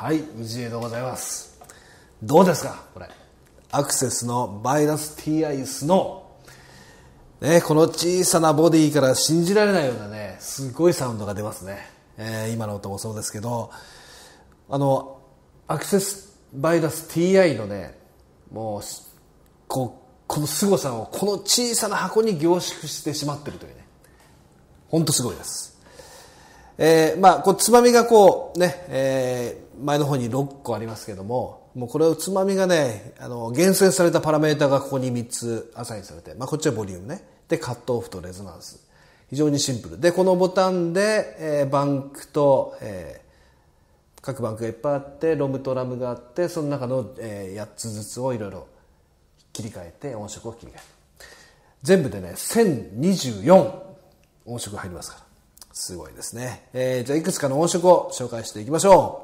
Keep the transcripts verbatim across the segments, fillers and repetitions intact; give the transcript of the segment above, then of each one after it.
はい、氏家でございます。どうですかこれ、アクセスのバイダス ティーアイ スノー、ね、この小さなボディから信じられないようなね、すごいサウンドが出ますね。えー、今の音もそうですけど、あのアクセスバイダス ティーアイ のね、もうこうこの凄さをこの小さな箱に凝縮してしまっているというね、本当すごいです。えー、まあこうつまみがこうね、えー、前の方にろっこありますけども、もうこれをつまみがね、あの厳選されたパラメータがここにみっつアサインされて、まあこっちはボリュームね、でカットオフとレゾナンス、非常にシンプルで、このボタンで、えー、バンクと、えー、各バンクがいっぱいあって、ロムとラムがあって、その中の、えー、やっつずつをいろいろ切り替えて音色を切り替える。全部でねせんにじゅうよん音色入りますから、すごいですね。えー、じゃあいくつかの音色を紹介していきましょう。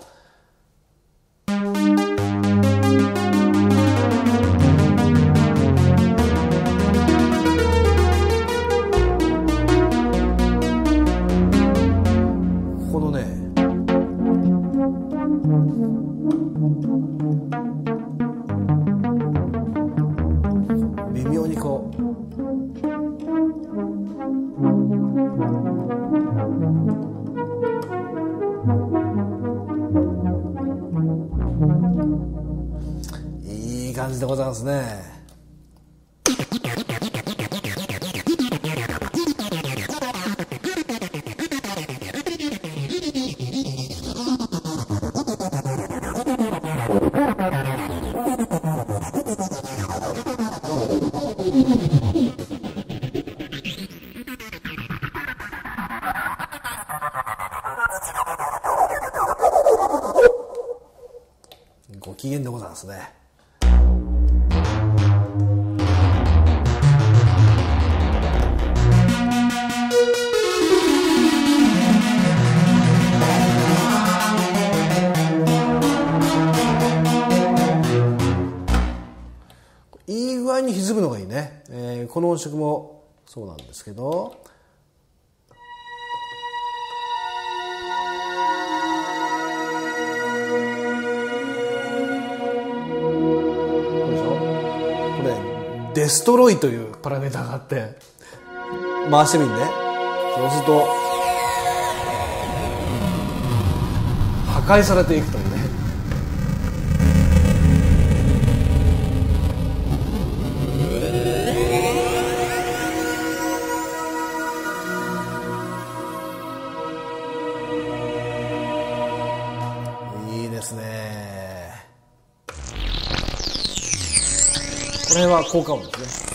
このね、微妙にこういい感じでございますね。ご機嫌でございますね。いい具合に歪むのがいいね。えー、この音色もそうなんですけど、デストロイというパラメータがあって、回してみるね。そうすると破壊されていくというね。いいですね。これは効果音ですね。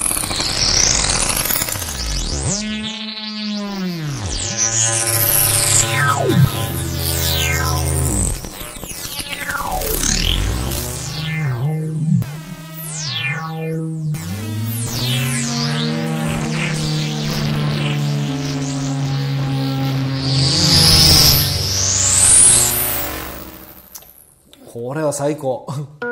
これは最高。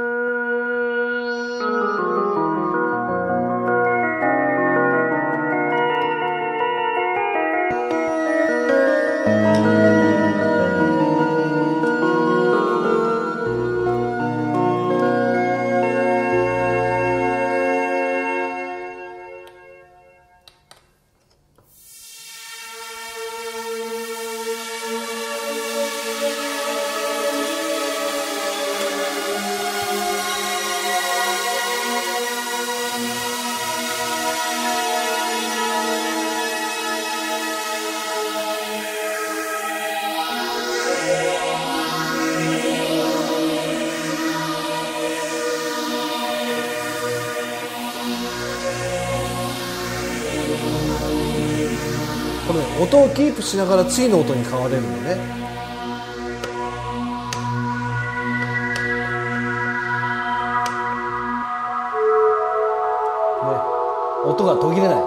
これ、ね、音をキープしながら次の音に変われるのね。ね、音が途切れない。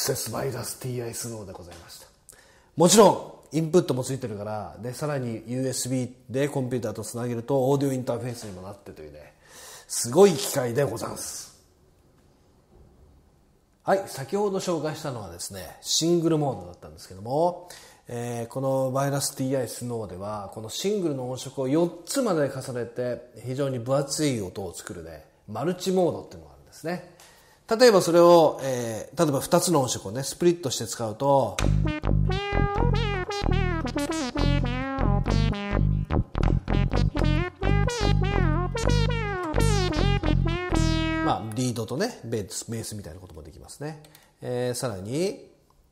セスバイダス ティーアイ スノーでございました。もちろんインプットもついてるからで、さらに ユーエスビー でコンピューターとつなげるとオーディオインターフェースにもなってというね、すごい機械でございます。はい、先ほど紹介したのはですね、シングルモードだったんですけども、えー、このバイダス ティーアイ スノーではこのシングルの音色をよっつまで重ねて非常に分厚い音を作るね、マルチモードっていうのがあるんですね。例えばそれを、えー、例えばふたつの音色をねスプリットして使うと、まあリードとねベース、ベースみたいなこともできますね。えー、さらに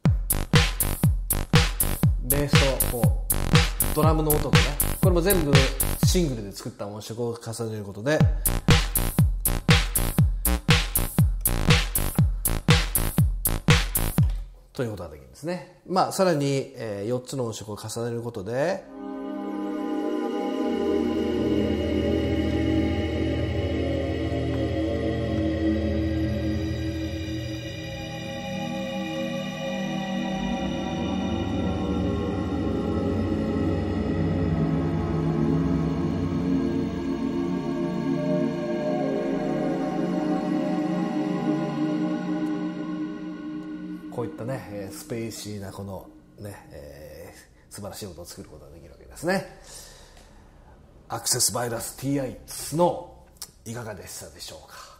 ベースとこうドラムの音とね、これも全部シングルで作った音色を重ねることでということができるんですね。まあさらに、えー、よっつの音色を重ねることでこういったねスペーシーなこのね、えー、素晴らしい音を作ることができるわけですね。アクセスバイダス ティーアイ スノーいかがでしたでしょうか。